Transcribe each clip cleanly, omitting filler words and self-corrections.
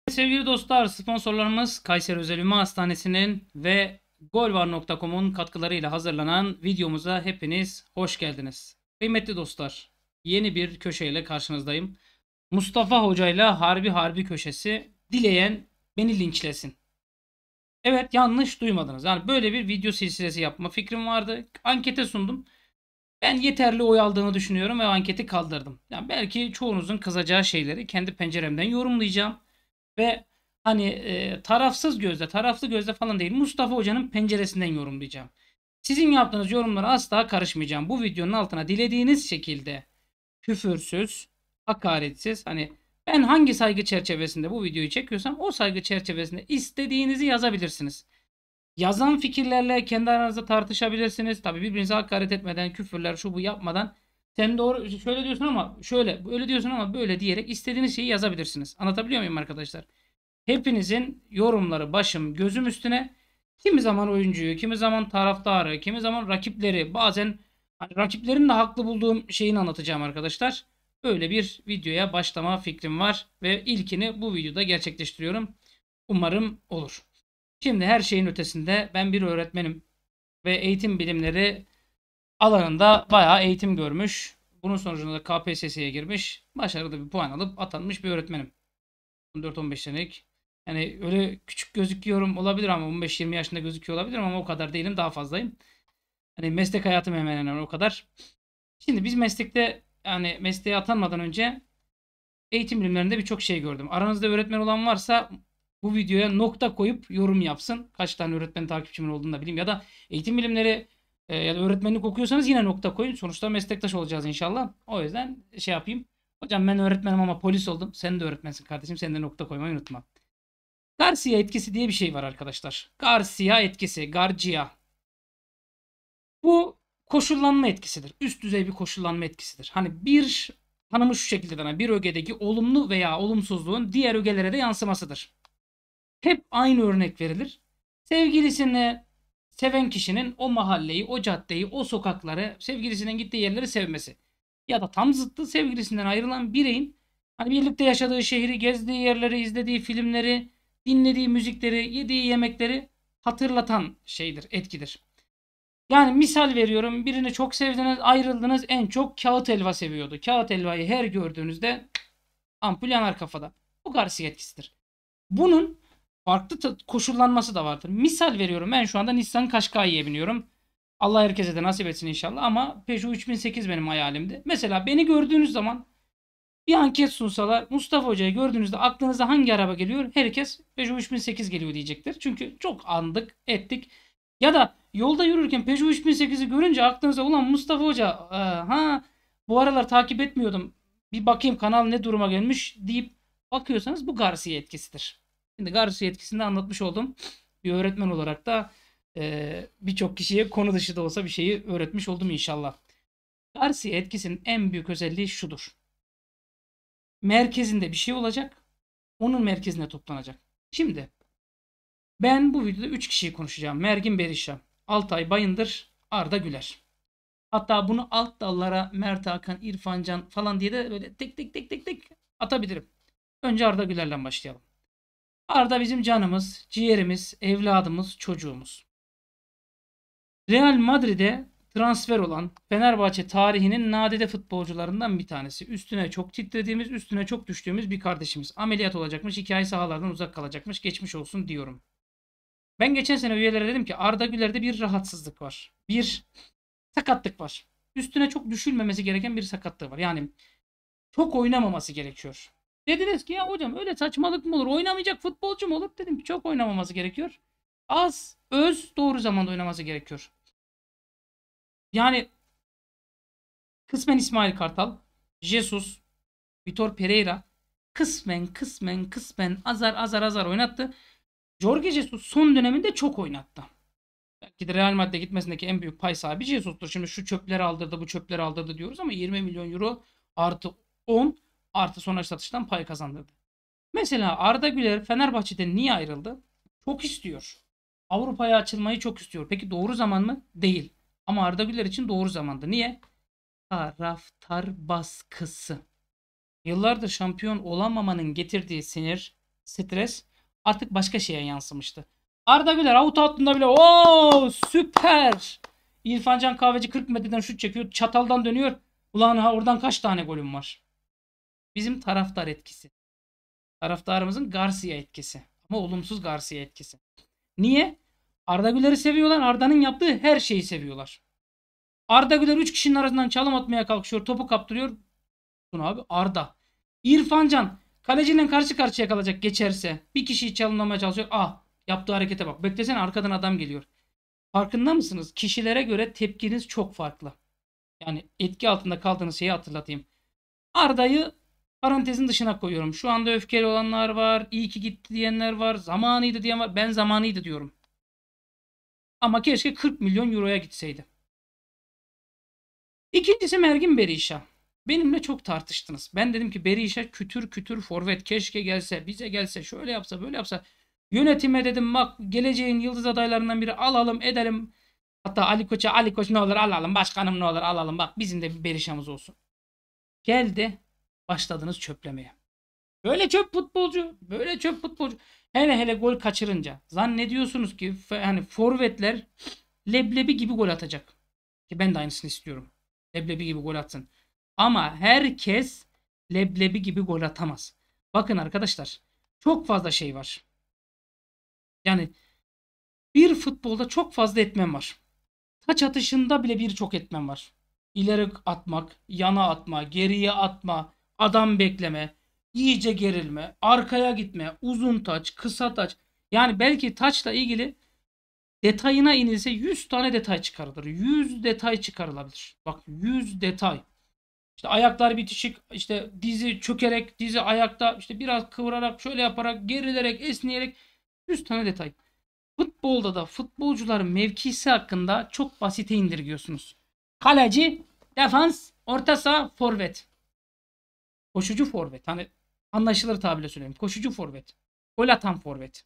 Sevgili dostlar, sponsorlarımız Kayseri Özel Ümumi Hastanesi'nin ve golvar.com'un katkılarıyla hazırlanan videomuza hepiniz hoş geldiniz. Kıymetli dostlar, yeni bir köşeyle karşınızdayım. Mustafa Hoca ile Harbi köşesi, dileyen beni linçlesin. Evet, yanlış duymadınız. Yani böyle bir video silsilesi yapma fikrim vardı. Ankete sundum. Ben yeterli oy aldığını düşünüyorum ve anketi kaldırdım. Yani belki çoğunuzun kızacağı şeyleri kendi penceremden yorumlayacağım. Ve hani tarafsız gözle, taraflı gözle falan değil, Mustafa Hoca'nın penceresinden yorumlayacağım. Sizin yaptığınız yorumlara asla karışmayacağım. Bu videonun altına dilediğiniz şekilde küfürsüz, hakaretsiz, hani ben hangi saygı çerçevesinde bu videoyu çekiyorsam o saygı çerçevesinde istediğinizi yazabilirsiniz. Yazan fikirlerle kendi aranızda tartışabilirsiniz. Tabii birbirinize hakaret etmeden, küfürler şu bu yapmadan, sen doğru şöyle diyorsun ama şöyle, böyle diyorsun ama böyle diyerek istediğiniz şeyi yazabilirsiniz. Anlatabiliyor muyum arkadaşlar? Hepinizin yorumları başım gözüm üstüne. Kimi zaman oyuncuyu, kimi zaman taraftarı, kimi zaman rakipleri, bazen hani rakiplerin de haklı bulduğum şeyini anlatacağım arkadaşlar. Böyle bir videoya başlama fikrim var ve ilkini bu videoda gerçekleştiriyorum. Umarım olur. Şimdi her şeyin ötesinde ben bir öğretmenim ve eğitim bilimleri alanında bayağı eğitim görmüş. Bunun sonucunda da KPSS'ye girmiş. Başarılı bir puan alıp atanmış bir öğretmenim. 14-15 senelik. Yani öyle küçük gözüküyorum olabilir ama 15-20 yaşında gözüküyor olabilirim ama o kadar değilim, daha fazlayım. Hani meslek hayatım hemen hemen o kadar. Şimdi biz meslekte, yani mesleğe atanmadan önce eğitim bilimlerinde birçok şey gördüm. Aranızda öğretmen olan varsa bu videoya nokta koyup yorum yapsın. Kaç tane öğretmen takipçimin olduğunu da bileyim. Ya da eğitim bilimleri ya da öğretmenlik okuyorsanız yine nokta koyun. Sonuçta meslektaş olacağız inşallah. O yüzden şey yapayım. Hocam ben öğretmenim ama polis oldum. Sen de öğretmensin kardeşim. Sen de nokta koymayı unutma. Garcia etkisi diye bir şey var arkadaşlar. Garcia etkisi. Garcia. Bu koşullanma etkisidir. Üst düzey bir koşullanma etkisidir. Hani bir tanımı şu şekilde denen bir ögedeki olumlu veya olumsuzluğun diğer ögelere de yansımasıdır. Hep aynı örnek verilir. Sevgilisini seven kişinin o mahalleyi, o caddeyi, o sokakları, sevgilisinin gittiği yerleri sevmesi. Ya da tam zıttı, sevgilisinden ayrılan bireyin hani birlikte yaşadığı şehri, gezdiği yerleri, izlediği filmleri, dinlediği müzikleri, yediği yemekleri hatırlatan şeydir, etkidir. Yani misal veriyorum, birini çok sevdiniz, ayrıldınız, en çok kağıt helva seviyordu. Kağıt helvayı her gördüğünüzde ampul yanar kafada. Bu Garcia etkisidir. Bunun farklı koşullanması da vardır. Misal veriyorum, ben şu anda Nissan Qashqai'ye biniyorum. Allah herkese de nasip etsin inşallah ama Peugeot 3008 benim hayalimdi. Mesela beni gördüğünüz zaman bir anket sunsalar, Mustafa Hoca'yı gördüğünüzde aklınıza hangi araba geliyor? Herkes Peugeot 3008 geliyor diyecektir. Çünkü çok andık, ettik. Ya da yolda yürürken Peugeot 3008'i görünce aklınıza ulan Mustafa Hoca, ha bu aralar takip etmiyordum. Bir bakayım kanal ne duruma gelmiş deyip bakıyorsanız bu Garcia etkisidir. Şimdi Garcia etkisini de anlatmış oldum. Bir öğretmen olarak da birçok kişiye konu dışı da olsa bir şeyi öğretmiş oldum inşallah. Garcia etkisinin en büyük özelliği şudur. Merkezinde bir şey olacak. Onun merkezine toplanacak. Şimdi ben bu videoda 3 kişiyi konuşacağım. Mergin Berişa, Altay Bayındır, Arda Güler. Hatta bunu alt dallara Mert Hakan, İrfan Can falan diye de böyle tek atabilirim. Önce Arda Güler'le başlayalım. Arda bizim canımız, ciğerimiz, evladımız, çocuğumuz. Real Madrid'e transfer olan Fenerbahçe tarihinin nadide futbolcularından bir tanesi. Üstüne çok titrediğimiz, üstüne çok düştüğümüz bir kardeşimiz. Ameliyat olacakmış, 2 ay sahalardan uzak kalacakmış. Geçmiş olsun diyorum. Ben geçen sene üyelere dedim ki Arda Güler'de bir rahatsızlık var. Bir sakatlık var. Üstüne çok düşülmemesi gereken bir sakatlığı var. Yani çok oynamaması gerekiyor. Dediniz ki ya hocam öyle saçmalık mı olur? Oynamayacak futbolcu mu olur? Dedim ki çok oynamaması gerekiyor. Az, öz, doğru zamanda oynaması gerekiyor. Yani kısmen İsmail Kartal, Jesus, Vitor Pereira kısmen azar oynattı. Jorge Jesus son döneminde çok oynattı. Belki de Real Madrid'e gitmesindeki en büyük pay sahibi Jesus'tur. Şimdi şu çöpleri aldırdı, bu çöpleri aldırdı diyoruz ama 20 milyon euro artı 10 artı sonraki satıştan pay kazandırdı. Mesela Arda Güler Fenerbahçe'den niye ayrıldı? Çok istiyor. Avrupa'ya açılmayı çok istiyor. Peki doğru zaman mı? Değil. Ama Arda Güler için doğru zamandı. Niye? Taraftar baskısı. Yıllardır şampiyon olamamanın getirdiği sinir, stres artık başka şeye yansımıştı. Arda Güler avuta attığında bile ooo süper. İrfan Can Kahveci 40 metreden şut çekiyor. Çataldan dönüyor. Ulan ha oradan kaç tane golüm var? Bizim taraftar etkisi. Taraftarımızın Garcia etkisi. Ama olumsuz Garcia etkisi. Niye? Arda Güler'i seviyorlar. Arda'nın yaptığı her şeyi seviyorlar. Arda Güler 3 kişinin arasından çalım atmaya kalkışıyor. Topu kaptırıyor. Bunu abi Arda. İrfan Can kaleciyle karşı karşıya kalacak geçerse. Bir kişiyi çalımlamaya çalışıyor. Ah yaptığı harekete bak. Beklesene arkadan adam geliyor. Farkında mısınız? Kişilere göre tepkiniz çok farklı. Yani etki altında kaldığınız şeyi hatırlatayım. Arda'yı parantezin dışına koyuyorum. Şu anda öfkeli olanlar var. İyi ki gitti diyenler var. Zamanıydı diyen var. Ben zamanıydı diyorum. Ama keşke 40 milyon euroya gitseydi. İkincisi Mergin Berisha. Benimle çok tartıştınız. Ben dedim ki Berisha kütür kütür forvet. Keşke gelse, bize gelse, şöyle yapsa, böyle yapsa. Yönetime dedim bak geleceğin yıldız adaylarından biri alalım edelim. Hatta Ali Koç'a Ali Koç ne olur alalım. Başkanım ne olur alalım. Bak bizim de bir Berisha'mız olsun. Geldi başladınız çöplemeye. Böyle çöp futbolcu, böyle çöp futbolcu. Hele hele gol kaçırınca zannediyorsunuz ki hani forvetler leblebi gibi gol atacak. Ki ben de aynısını istiyorum. Leblebi gibi gol atsın. Ama herkes leblebi gibi gol atamaz. Bakın arkadaşlar çok fazla şey var. Yani bir futbolda çok fazla etmen var. Taç atışında bile birçok etmen var. İleri atmak, yana atma, geriye atma, adam bekleme, iyice gerilme, arkaya gitme, uzun taç, kısa taç. Yani belki taçla ilgili detayına inilse 100 tane detay çıkarılır. 100 detay çıkarılabilir. Bak 100 detay. İşte ayaklar bitişik, işte dizi çökerek, dizi ayakta, işte biraz kıvırarak, şöyle yaparak, gerilerek, esneyerek 100 tane detay. Futbolda da futbolcuların mevkisi hakkında çok basite indirgiyorsunuz. Kaleci, defans, orta saha, forvet. Koşucu forvet. Hani anlaşılır tabirle söyleyeyim. Koşucu forvet. Gol atan forvet.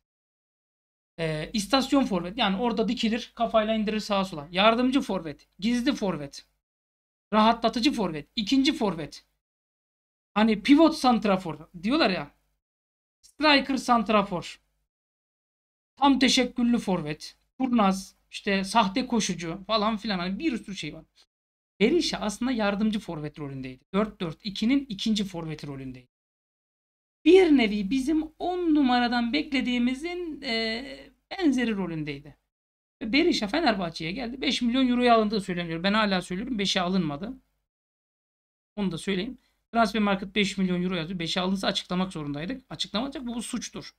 İstasyon forvet. Yani orada dikilir, kafayla indirir sağa sola. Yardımcı forvet. Gizli forvet. Rahatlatıcı forvet. İkinci forvet. Hani pivot santrafor diyorlar ya. Striker santrafor. Tam teşekküllü forvet. Kurnaz. İşte sahte koşucu falan filan. Hani bir sürü şey var. Berisha aslında yardımcı forvet rolündeydi. 4-4-2'nin ikinci forveti rolündeydi. Bir nevi bizim 10 numaradan beklediğimizin benzeri rolündeydi. Berisha Fenerbahçe'ye geldi. 5 milyon euroya alındığı söyleniyor. Ben hala söylüyorum 5'e alınmadı. Onu da söyleyeyim. Transfermarkt 5 milyon euro yazıyor. 5'e alınsa açıklamak zorundaydık. Açıklamayacak bu suçtur.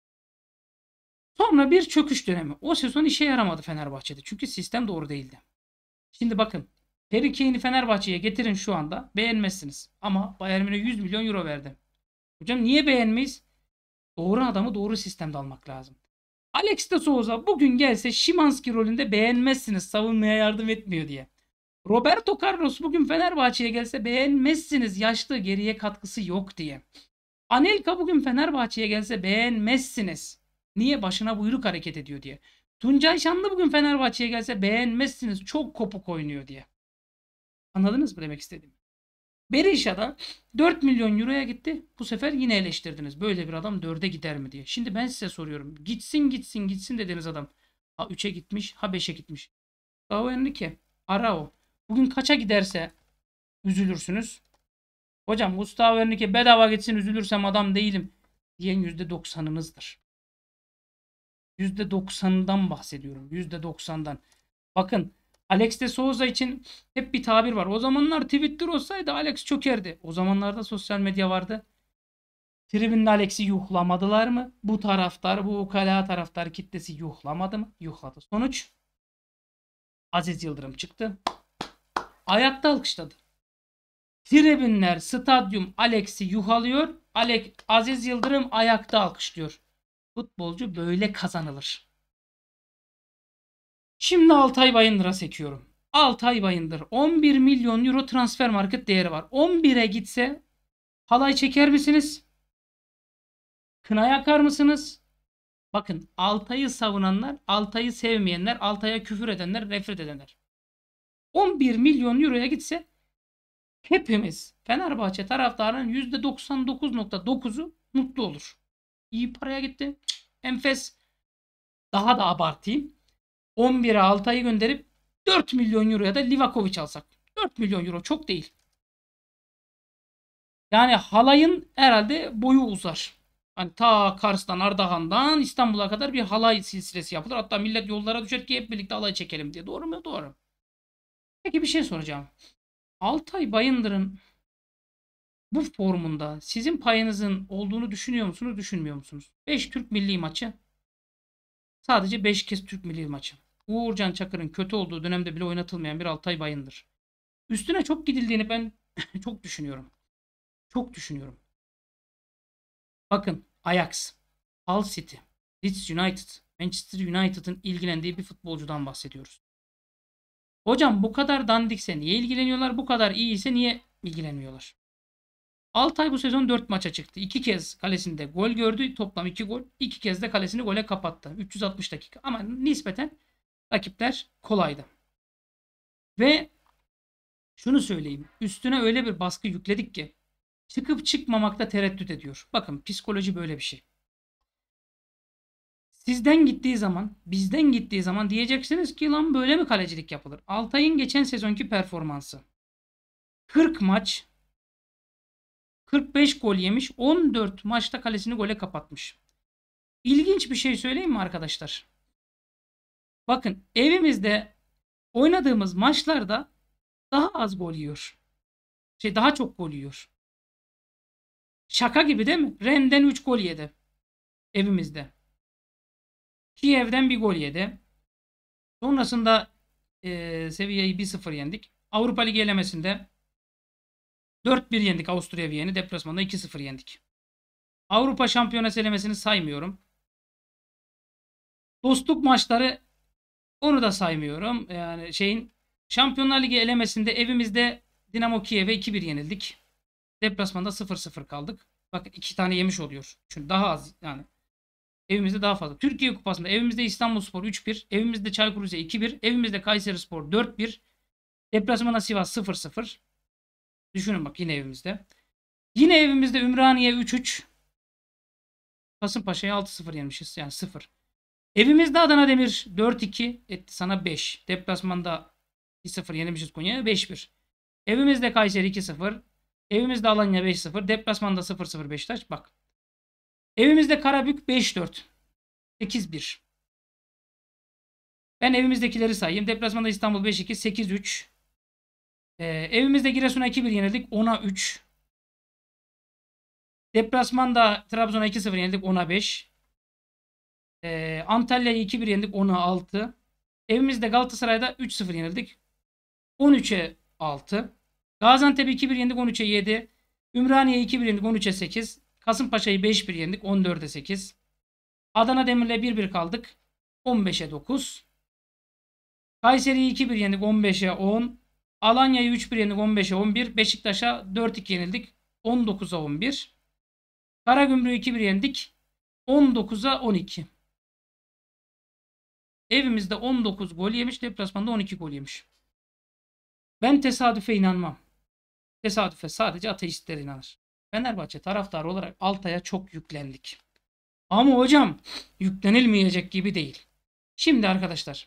Sonra bir çöküş dönemi. O sezon işe yaramadı Fenerbahçe'de. Çünkü sistem doğru değildi. Şimdi bakın. Harry Kane'i Fenerbahçe'ye getirin şu anda. Beğenmezsiniz. Ama Bayern Münih 100 milyon euro verdi. Hocam niye beğenmeyiz? Doğru adamı doğru sistemde almak lazım. Alex de Souza bugün gelse Szymański rolünde beğenmezsiniz. Savunmaya yardım etmiyor diye. Roberto Carlos bugün Fenerbahçe'ye gelse beğenmezsiniz. Yaşlı geriye katkısı yok diye. Anelka bugün Fenerbahçe'ye gelse beğenmezsiniz. Niye? Başına buyruk hareket ediyor diye. Tuncay Şanlı bugün Fenerbahçe'ye gelse beğenmezsiniz. Çok kopuk oynuyor diye. Anladınız mı demek istediğimi? Berisha'da 4 milyon euroya gitti. Bu sefer yine eleştirdiniz. Böyle bir adam 4'e gider mi diye. Şimdi ben size soruyorum. Gitsin gitsin gitsin dediğiniz adam. Ha 3'e gitmiş, ha 5'e gitmiş. Gustavo Henrique, Arao. Bugün kaça giderse üzülürsünüz. Hocam Gustavo Henrique bedava gitsin üzülürsem adam değilim diyen %90'ınızdır. %90'dan bahsediyorum. %90'dan. Bakın Alex de Souza için hep bir tabir var. O zamanlar Twitter olsaydı Alex çökerdi. O zamanlarda sosyal medya vardı. Tribünde Alex'i yuhlamadılar mı? Bu taraftar, bu ukala taraftar kitlesi yuhlamadı mı? Yuhladı. Sonuç Aziz Yıldırım çıktı. Ayakta alkışladı. Tribünler, stadyum Alex'i yuhalıyor. Aziz Yıldırım ayakta alkışlıyor. Futbolcu böyle kazanılır. Şimdi Altay Bayındır'a sekiyorum. Altay Bayındır 11 milyon euro transfer market değeri var. 11'e gitse halay çeker misiniz? Kına yakar mısınız? Bakın Altay'ı savunanlar, Altay'ı sevmeyenler, Altay'a küfür edenler, nefret edenler. 11 milyon euroya gitse hepimiz Fenerbahçe taraftarının %99.9'u mutlu olur. İyi paraya gitti. Enfes. Daha da abartayım. 11'e Altay'ı gönderip 4 milyon euroya da Livakovic alsak. 4 milyon euro çok değil. Yani halayın herhalde boyu uzar. Hani ta Kars'tan, Ardahan'dan İstanbul'a kadar bir halay silsilesi yapılır. Hatta millet yollara düşer ki hep birlikte halay çekelim diye. Doğru mu? Doğru. Peki bir şey soracağım. Altay Bayındır'ın bu formunda sizin payınızın olduğunu düşünüyor musunuz, düşünmüyor musunuz? 5 Türk milli maçı. Sadece 5 kez Türk milli maçı. Uğurcan Çakır'ın kötü olduğu dönemde bile oynatılmayan bir Altay Bayındır. Üstüne çok gidildiğini ben çok düşünüyorum. Çok düşünüyorum. Bakın Ajax, Hull City, Leeds United, Manchester United'ın ilgilendiği bir futbolcudan bahsediyoruz. Hocam bu kadar dandikse niye ilgileniyorlar? Bu kadar iyi ise niye ilgilenmiyorlar? Altay bu sezon 4 maça çıktı. 2 kez kalesinde gol gördü. Toplam 2 gol. 2 kez de kalesini gole kapattı. 360 dakika. Ama nispeten rakipler kolaydı. Ve şunu söyleyeyim. Üstüne öyle bir baskı yükledik ki çıkıp çıkmamakta tereddüt ediyor. Bakın psikoloji böyle bir şey. Sizden gittiği zaman, bizden gittiği zaman diyeceksiniz ki lan böyle mi kalecilik yapılır? Altay'ın geçen sezonki performansı. 40 maç, 45 gol yemiş, 14 maçta kalesini gole kapatmış. İlginç bir şey söyleyeyim mi arkadaşlar? Bakın evimizde oynadığımız maçlarda daha az gol yiyor. Daha çok gol yiyor. Şaka gibi değil mi? Rennes'den 3 gol yedi evimizde. Kiev'den bir gol yedi. Sonrasında seviyeyi 1-0 yendik. Avrupa Ligi elemesinde 4-1 yendik Avusturya Viyeni. Deplasmanda 2-0 yendik. Avrupa Şampiyonası elemesini saymıyorum. Dostluk maçları onu da saymıyorum. Yani Şampiyonlar Ligi elemesinde evimizde Dinamo Kiev'e 2-1 yenildik. Deplasmanda 0-0 kaldık. Bakın 2 tane yemiş oluyor. Çünkü daha az yani. Evimizde daha fazla. Türkiye Kupası'nda evimizde İstanbulspor 3-1, evimizde Çaykur Rizespor 2-1, evimizde Kayserispor 4-1, deplasmanda Sivas 0-0. Düşünün bak yine evimizde. Yine evimizde Ümraniye 3-3. Kasımpaşa'ya 6-0 yenmişiz. Yani 0. Evimizde Adana Demir 4-2 etti sana 5. Deplasmanda 1-0 yenilmişiz Konya'ya 5-1. Evimizde Kayseri 2-0. Evimizde Alanya 5-0. Deplasmanda 0-0 Beşiktaş. Bak. Evimizde Karabük 5-4. 8-1. Ben evimizdekileri sayayım. Deplasmanda İstanbul 5-2. 8-3. Evimizde Giresun'a 2-1 yenildik. 10'a 3. Deplasmanda Trabzon'a 2-0 yenildik. 10'a 5. Antalya'yı 2-1 yenildik. 10'a 6. Evimizde Galatasaray'da 3-0 yenildik. 13'e 6. Gaziantep'i 2-1 yendik. 13'e 7. Ümraniye'yi 2-1 yendik. 13'e 8. Kasımpaşa'yı 5-1 yendik. 14'e 8. Adana Demir'le 1-1 kaldık. 15'e 9. Kayseri'yi 2-1 yendik. 15'e 10. Alanya'yı 3-1 yendik. 15'e 11. Beşiktaş'a 4-2 yenildik. 19'a 11. Karagümrük'ü 2-1 yendik. 19'a 12. Evimizde 19 gol yemiş. Deplasmanda 12 gol yemiş. Ben tesadüfe inanmam. Tesadüfe sadece ateistler inanır. Fenerbahçe taraftarı olarak Altay'a çok yüklendik. Ama hocam yüklenilmeyecek gibi değil. Şimdi arkadaşlar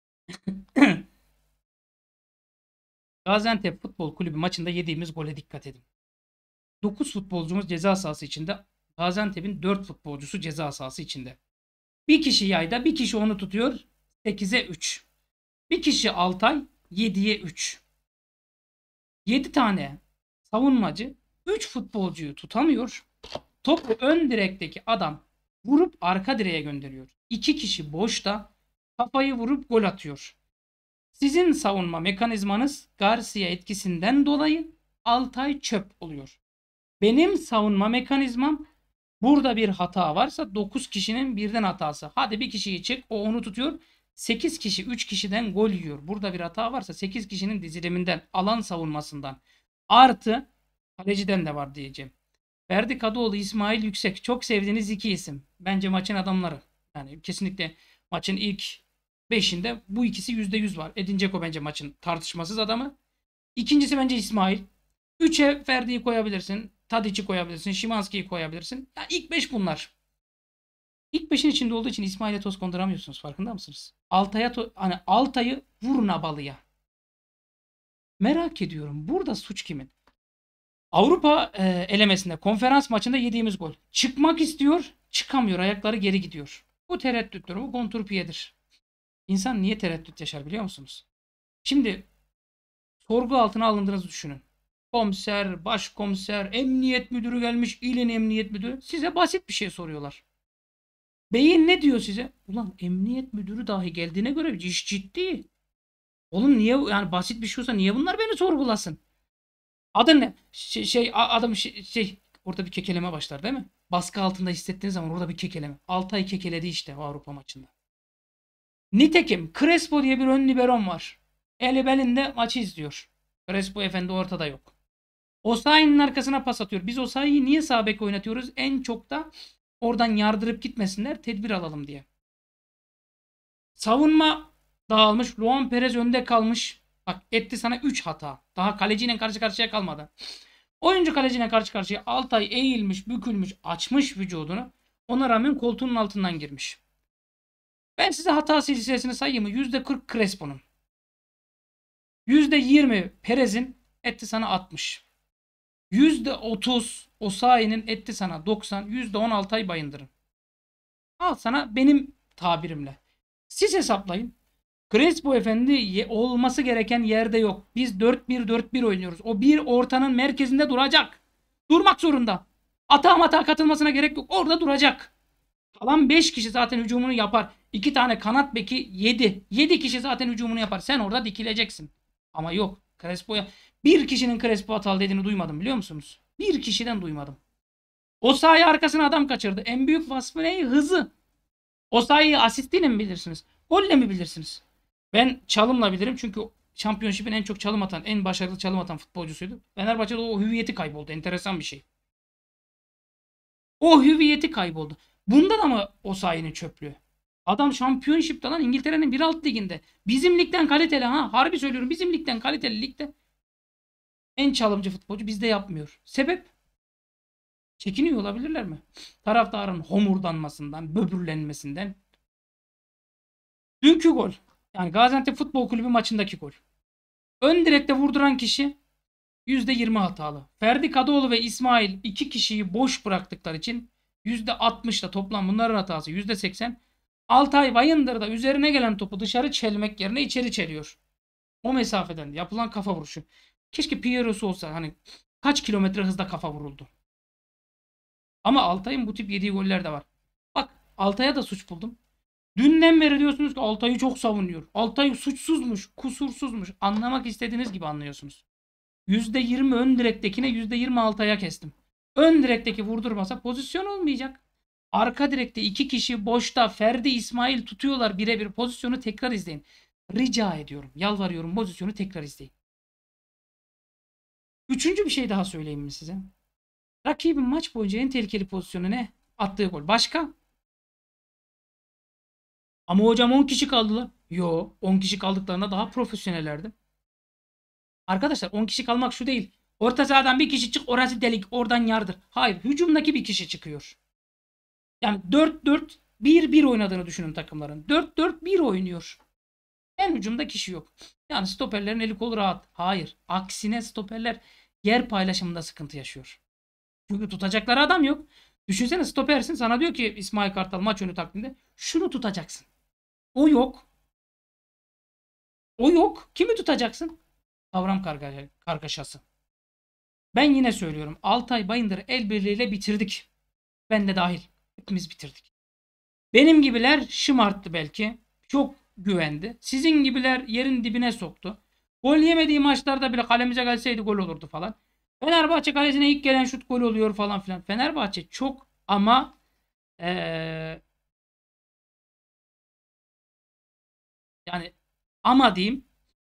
Gaziantep Futbol Kulübü maçında yediğimiz gole dikkat edin. 9 futbolcumuz ceza sahası içinde. Gaziantep'in 4 futbolcusu ceza sahası içinde. Bir kişi yayda, bir kişi onu tutuyor. 8'e 3. Bir kişi Altay 7'ye 3. 7 tane savunmacı 3 futbolcuyu tutamıyor. Topu ön direkteki adam vurup arka direğe gönderiyor. 2 kişi boşta kafayı vurup gol atıyor. Sizin savunma mekanizmanız Garcia etkisinden dolayı Altay çöp oluyor. Benim savunma mekanizmam burada bir hata varsa 9 kişinin birden hatası. Hadi bir kişiyi çek o onu tutuyor. 8 kişi 3 kişiden gol yiyor. Burada bir hata varsa 8 kişinin diziliminden, alan savunmasından artı kaleciden de var diyeceğim. Ferdi Kadıoğlu, İsmail Yüksek. Çok sevdiğiniz iki isim. Bence maçın adamları. Yani kesinlikle maçın ilk 5'inde bu ikisi %100 var. Edin Dzeko bence maçın tartışmasız adamı. İkincisi bence İsmail. 3'e Ferdi'yi koyabilirsin. Tadic'i koyabilirsin. Szymański'yi koyabilirsin. Yani ilk 5 bunlar. İlk 5'in içinde olduğu için İsmail'e toz konduramıyorsunuz. Farkında mısınız? Hani Altay'ı vurun abalıya. Merak ediyorum. Burada suç kimin? Avrupa elemesinde konferans maçında yediğimiz gol. Çıkmak istiyor, çıkamıyor. Ayakları geri gidiyor. Bu tereddüttür. Bu kontrpiyedir. İnsan niye tereddüt yaşar biliyor musunuz? Şimdi sorgu altına alındığınızı düşünün. Komiser, başkomiser, emniyet müdürü gelmiş, ilin emniyet müdürü. Size basit bir şey soruyorlar. Beyin ne diyor size? Ulan emniyet müdürü dahi geldiğine göre iş ciddi. Oğlum niye yani basit bir şey olsa niye bunlar beni sorgulasın? Adın ne? Adam orada bir kekeleme başlar değil mi? Baskı altında hissettiğiniz zaman orada bir kekeleme. Altay kekeledi işte o Avrupa maçında. Nitekim Crespo diye bir ön liberon var. Eli belinde maçı izliyor. Crespo efendi ortada yok. Osayi'nin arkasına pas atıyor. Biz Osayi'yi niye sağ bek oynatıyoruz? En çok da oradan yardırıp gitmesinler, tedbir alalım diye. Savunma dağılmış. Luan Perez önde kalmış. Bak etti sana 3 hata. Daha kaleciyle karşı karşıya kalmadı. Oyuncu kaleciyle karşı karşıya. Altay eğilmiş, bükülmüş, açmış vücudunu. Ona rağmen koltuğunun altından girmiş. Ben size hata silsilesini sayayım mı? %40 Crespo'nun. %20 Perez'in etti sana 60. %30 Osayi'nin etti sana 90. %10 Altay Bayındır'ın. Al sana benim tabirimle. Siz hesaplayın. Crespo efendi olması gereken yerde yok. Biz 4-1-4-1 oynuyoruz. O bir ortanın merkezinde duracak. Durmak zorunda. Atağa katılmasına gerek yok. Orada duracak. Kalan 5 kişi zaten hücumunu yapar. 2 tane kanat beki 7. 7 kişi zaten hücumunu yapar. Sen orada dikileceksin. Ama yok. Crespo'ya bir kişinin Crespo hatalı dediğini duymadım biliyor musunuz? Bir kişiden duymadım. O sahaya arkasına adam kaçırdı. En büyük vasfı ne? Hızı. O sayıyı asistiyle mi bilirsiniz? Golle mi bilirsiniz? Ben çalımla bilirim çünkü Championship'in en çok çalım atan, en başarılı çalım atan futbolcusuydu. Fenerbahçe'de o hüviyeti kayboldu. Enteresan bir şey. O hüviyeti kayboldu. Bunda da mı o sayının çöplüğü? Adam Championship'te lan İngiltere'nin bir alt liginde. Bizim ligden kaliteli ha. Harbi söylüyorum bizim ligden kaliteli ligde. En çalımcı futbolcu bizde yapmıyor. Sebep? Çekiniyor olabilirler mi? Taraftarın homurdanmasından, böbürlenmesinden. Dünkü gol. Yani Gaziantep Futbol Kulübü maçındaki gol. Ön direkte vurduran kişi %20 hatalı. Ferdi Kadıoğlu ve İsmail iki kişiyi boş bıraktıkları için %60'da toplam bunların hatası %80. Altay Bayındır da üzerine gelen topu dışarı çelmek yerine içeri çeliyor. O mesafeden yapılan kafa vuruşu. Keşke Piero'su olsa hani kaç kilometre hızda kafa vuruldu. Ama Altay'ın bu tip yediği goller de var. Bak Altay'a da suç buldum. Dünden beri diyorsunuz ki Altay'ı çok savunuyor. Altay suçsuzmuş, kusursuzmuş. Anlamak istediğiniz gibi anlıyorsunuz. %20 ön direktekine %20 Altay'a kestim. Ön direkteki vurdurmasa pozisyon olmayacak. Arka direkte iki kişi boşta Ferdi İsmail tutuyorlar birebir. Pozisyonu tekrar izleyin. Rica ediyorum. Yalvarıyorum pozisyonu tekrar izleyin. Üçüncü bir şey daha söyleyeyim mi size? Rakibin maç boyunca en tehlikeli pozisyonu ne? Attığı gol. Başka? Ama hocam 10 kişi kaldılar. Yo 10 kişi kaldıklarında daha profesyonellerdi. Arkadaşlar 10 kişi kalmak şu değil. Orta sahadan bir kişi çık orası delik oradan yardır. Hayır hücumdaki bir kişi çıkıyor. Yani 4-4-1-1 oynadığını düşünün takımların. 4-4-1 oynuyor. En hücumda kişi yok. Yani stoperlerin eli kolu rahat. Hayır. Aksine stoperler yer paylaşımında sıkıntı yaşıyor. Çünkü tutacakları adam yok. Düşünsene stopersin sana diyor ki İsmail Kartal maç önü takviminde şunu tutacaksın. O yok. O yok. Kimi tutacaksın? Kavram kargaşası. Ben yine söylüyorum. Altay Bayındır'ı el birliğiyle bitirdik. Ben de dahil. Hepimiz bitirdik. Benim gibiler şımarttı belki. Çok güvendi. Sizin gibiler yerin dibine soktu. Gol yemediği maçlarda bile kalemize gelseydi gol olurdu falan. Fenerbahçe kalesine ilk gelen şut gol oluyor falan filan. Fenerbahçe çok ama yani ama diyeyim.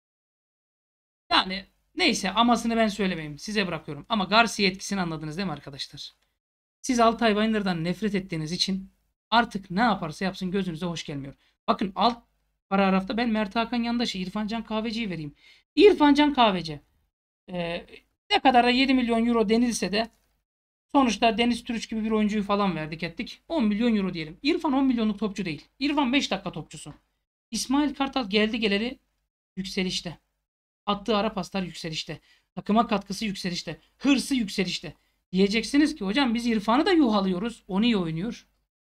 Yani neyse amasını ben söylemeyeyim. Size bırakıyorum. Ama Garcia etkisini anladınız değil mi arkadaşlar? Siz Altay Bayındır'dan nefret ettiğiniz için artık ne yaparsa yapsın gözünüze hoş gelmiyor. Bakın alt paragrafta ben Mert Hakan Yandaş'ı İrfancan Kahveci'yi vereyim. İrfancan Kahveci ne kadar da 7 milyon euro denilse de Sonuçta Deniz Türüç gibi bir oyuncuyu falan verdik ettik. 10 milyon euro diyelim. İrfan 10 milyonluk topçu değil. İrfan 5 dakika topçusu. İsmail Kartal geldi geleli yükselişte. Attığı ara paslar yükselişte. Takıma katkısı yükselişte. Hırsı yükselişte. Diyeceksiniz ki hocam biz İrfan'ı da yuhalıyoruz. O niye oynuyor?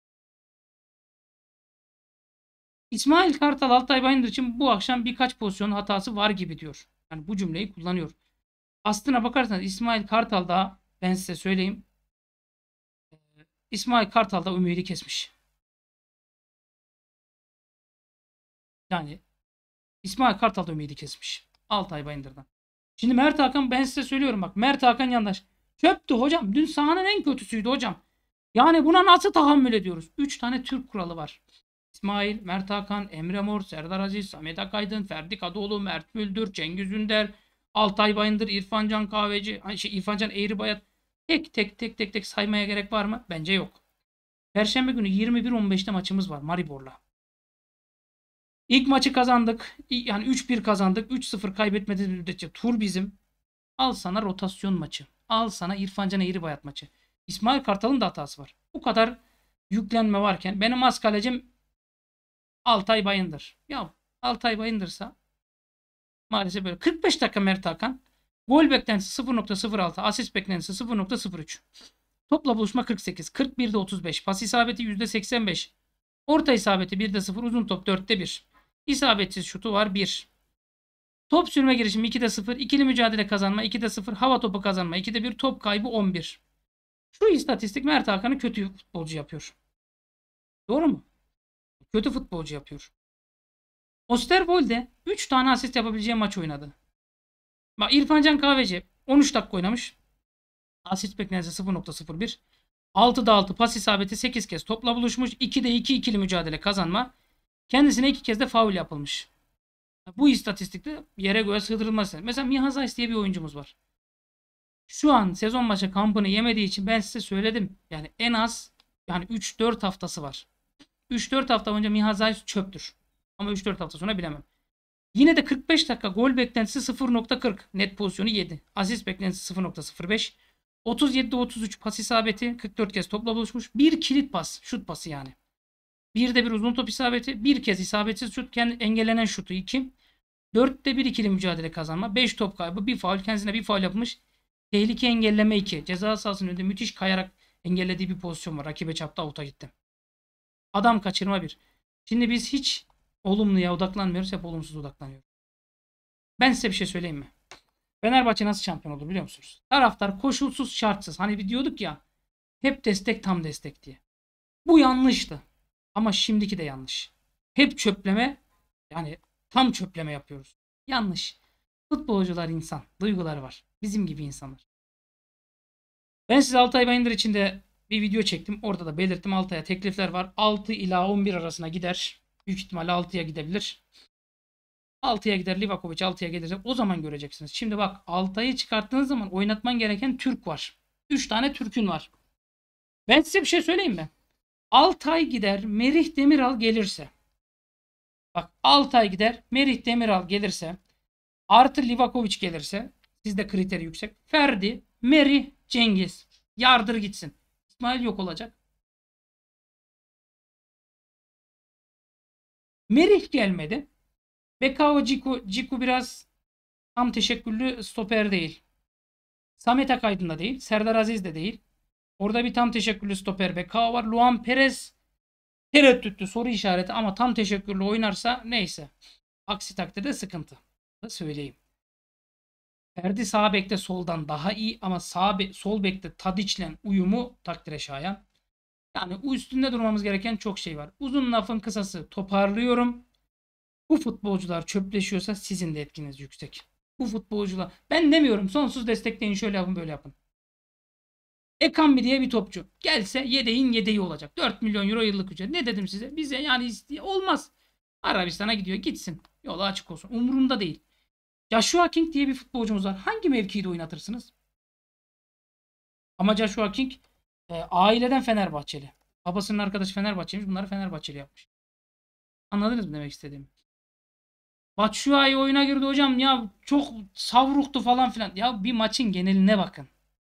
İsmail Kartal Altay Bayındır için bu akşam birkaç pozisyon hatası var gibi diyor. Yani bu cümleyi kullanıyor. Aslına bakarsanız İsmail Kartal da ben size söyleyeyim. İsmail Kartal da ümidi kesmiş. Yani İsmail Kartal da ümidi kesmiş. Altay Bayındır'dan. Şimdi Mert Hakan ben size söylüyorum bak. Mert Hakan yandaş. Çöptü hocam. Dün sahanın en kötüsüydü hocam. Yani buna nasıl tahammül ediyoruz? 3 tane Türk kuralı var. İsmail, Mert Hakan, Emre Mor, Serdar Aziz, Samet Akaydın, Ferdi Kadıoğlu, Mert Müldür, Cengiz Ünder, Altay Bayındır, İrfancan Kahveci, İrfancan Eğribayat. Tek tek saymaya gerek var mı? Bence yok. Perşembe günü 21.15'te maçımız var Maribor'la. İlk maçı kazandık. Yani 3-1 kazandık. 3-0 kaybetmediğimiz müddetçe tur bizim. Al sana rotasyon maçı. Al sana İrfancan Eğribayat maçı. İsmail Kartal'ın da hatası var. Bu kadar yüklenme varken benim az kalecim Altay Bayındır. Ya Altay Bayındır'sa maalesef böyle. 45 dakika Mert Hakan. Gol beklentisi 0.06. Asist beklentisi 0.03. Topla buluşma 48. 41'de 35. Pas isabeti %85. Orta isabeti 1'de 0. Uzun top 4'te 1. İsabetsiz şutu var 1. Top sürme girişimi 2'de 0. İkili mücadele kazanma 2'de 0. Hava topu kazanma 2'de 1. Top kaybı 11. Şu istatistik Mert Hakan'ı kötü futbolcu yapıyor. Doğru mu? Kötü futbolcu yapıyor. Osterwolde 3 tane asist yapabileceği maç oynadı. Bak İrfancan Kahveci 13 dakika oynamış. Asist beklentisi 0.01. 6'da 6 pas isabeti 8 kez topla buluşmuş. 2'de 2 ikili mücadele kazanma. Kendisine 2 kez de faul yapılmış. Bu istatistikte yere göğe sığdırılmaz. Mesela Miha Zayis diye bir oyuncumuz var. Şu an sezon başı kampını yemediği için ben size söyledim. Yani en az yani 3-4 haftası var. 3-4 hafta boyunca Miha Zayis çöptür. Ama 3-4 hafta sonra bilemem. Yine de 45 dakika gol beklentisi 0.40. Net pozisyonu 7. Asist beklentisi 0.05. 37'de 33 pas isabeti. 44 kez topla buluşmuş. Bir kilit pas. Şut pası yani. Bir de bir uzun top isabeti. Bir kez isabetsiz şut. Engellenen şutu 2. 4'te 1 ikili mücadele kazanma. 5 top kaybı. Bir faul. Kendisine bir faul yapmış. Tehlike engelleme 2. Ceza sahasının önünde müthiş kayarak engellediği bir pozisyon var. Rakibe çarptı, avuta gitti. Adam kaçırma 1. Şimdi biz hiç olumluya odaklanmıyoruz. Hep olumsuz odaklanıyoruz. Ben size bir şey söyleyeyim mi? Fenerbahçe nasıl şampiyon olur biliyor musunuz? Taraftar koşulsuz şartsız. Hani bir diyorduk ya hep destek tam destek diye. Bu yanlıştı. Ama şimdiki de yanlış. Hep çöpleme yani tam çöpleme yapıyoruz. Yanlış. Futbolcular insan. Duyguları var. Bizim gibi insanlar. Ben size Altay Bayındır için de bir video çektim. Orada da belirttim. Altay'a teklifler var. 6 ila 11 arasına gider. Büyük ihtimalle 6'ya gidebilir. 6'ya gider Livakovic 6'ya gelirse o zaman göreceksiniz. Şimdi bak Altay'ı çıkarttığınız zaman oynatman gereken Türk var. 3 tane Türk'ün var. Ben size bir şey söyleyeyim mi? Altay gider Merih Demiral gelirse. Bak Altay gider Merih Demiral gelirse. Artı Livakovic gelirse. Sizde kriteri yüksek. Ferdi, Merih, Cengiz. Yardır gitsin. İsmail yok olacak. Merih gelmedi. Bekao Ciku biraz tam teşekküllü stoper değil. Samet Akaydın da değil. Serdar Aziz de değil. Orada bir tam teşekküllü stoper Bekao var. Luan Perez tereddütlü soru işareti ama tam teşekkürlü oynarsa neyse. Aksi takdirde sıkıntı. Da söyleyeyim. Ferdi sağ bekte soldan daha iyi ama sol bekte Tadiç'le uyumu takdire şayan. Yani üstünde durmamız gereken çok şey var. Uzun lafın kısası toparlıyorum. Bu futbolcular çöpleşiyorsa sizin de etkiniz yüksek. Bu futbolcular ben demiyorum sonsuz destekleyin şöyle yapın böyle yapın. Ekambi diye bir topçu. Gelse yedeğin yedeği olacak. 4 milyon euro yıllık ücret. Ne dedim size? Bize yani olmaz. Arabistan'a gidiyor. Gitsin. Yolu açık olsun. Umurumda değil. Joshua King diye bir futbolcumuz var. Hangi mevkide oynatırsınız? Ama Joshua King aileden Fenerbahçeli. Babasının arkadaşı Fenerbahçeliymiş. Bunları Fenerbahçeli yapmış. Anladınız mı demek istediğimi? Batshuayi oyuna girdi hocam. Ya çok savruktu falan filan. Ya bir maçın geneline bakın.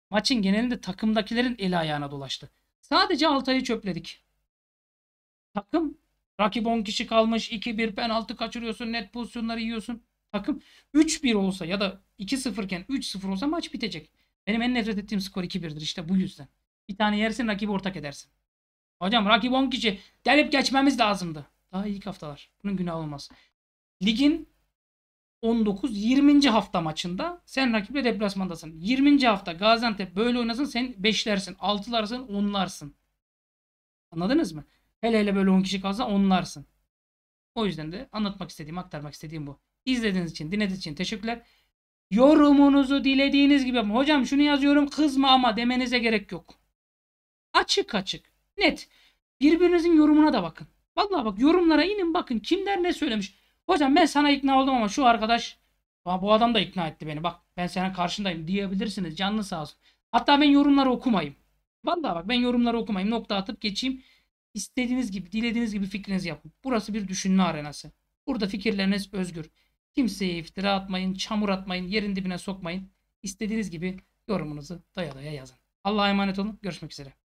Maçın genelinde takımdakilerin eli ayağına dolaştı. Sadece Altay'ı çöpledik. Takım rakip 10 kişi kalmış. 2-1 penaltı kaçırıyorsun. Net pozisyonları yiyorsun. Takım 3-1 olsa ya da 2-0 iken 3-0 olsa maç bitecek. Benim en nefret ettiğim skor 2-1'dir işte bu yüzden. Bir tane yersin rakibi ortak edersin. Hocam rakip 10 kişi gelip geçmemiz lazımdı. Daha ilk haftalar. Bunun günahı olmaz. Ligin 19-20. hafta maçında sen rakiple deplasmandasın. 20. hafta Gaziantep böyle oynasın sen 5'lersin, 6'larsın, 10'larsın. Anladınız mı? Hele hele böyle 10 kişi kalsa onlarsın. O yüzden de anlatmak istediğim, aktarmak istediğim bu. İzlediğiniz için, dinlediğiniz için teşekkürler. Yorumunuzu dilediğiniz gibi yapın. Hocam şunu yazıyorum kızma ama demenize gerek yok. Açık açık, net. Birbirinizin yorumuna da bakın. Vallahi bak yorumlara inin bakın. Kimler ne söylemiş. Hocam ben sana ikna oldum ama şu arkadaş bu adam da ikna etti beni. Bak ben senin karşındayım diyebilirsiniz. Canlı sağ olsun. Hatta ben yorumları okumayayım. Vallahi bak ben yorumları okumayayım. Nokta atıp geçeyim. İstediğiniz gibi, dilediğiniz gibi fikrinizi yapın. Burası bir düşünme arenası. Burada fikirleriniz özgür. Kimseye iftira atmayın, çamur atmayın, yerin dibine sokmayın. İstediğiniz gibi yorumunuzu daya daya yazın. Allah'a emanet olun. Görüşmek üzere.